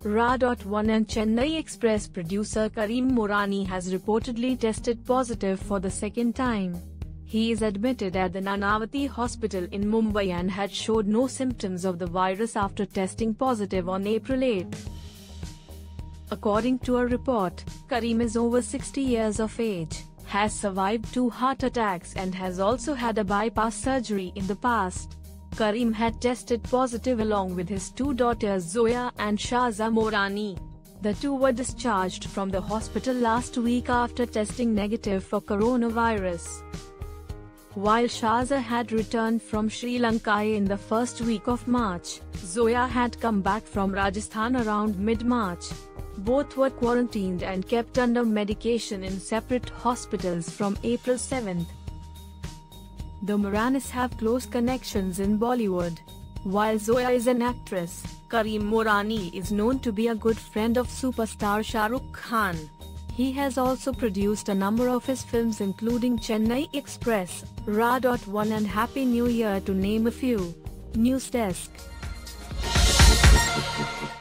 Ra.One and Chennai Express producer Karim Morani has reportedly tested positive for the second time. He is admitted at the Nanavati Hospital in Mumbai and had showed no symptoms of the virus after testing positive on April 8. According to a report, Karim is over 60 years of age, has survived 2 heart attacks and has also had a bypass surgery in the past. Karim had tested positive along with his 2 daughters Zoya and Shahza Morani. The two were discharged from the hospital last week after testing negative for coronavirus. While Shahza had returned from Sri Lanka in the first week of March, Zoya had come back from Rajasthan around mid-March. Both were quarantined and kept under medication in separate hospitals from April 7. The Moranis have close connections in Bollywood. While Zoya is an actress, Karim Morani is known to be a good friend of superstar Shah Rukh Khan. He has also produced a number of his films including Chennai Express, Ra.One and Happy New Year to name a few. NYOOOZ Desk.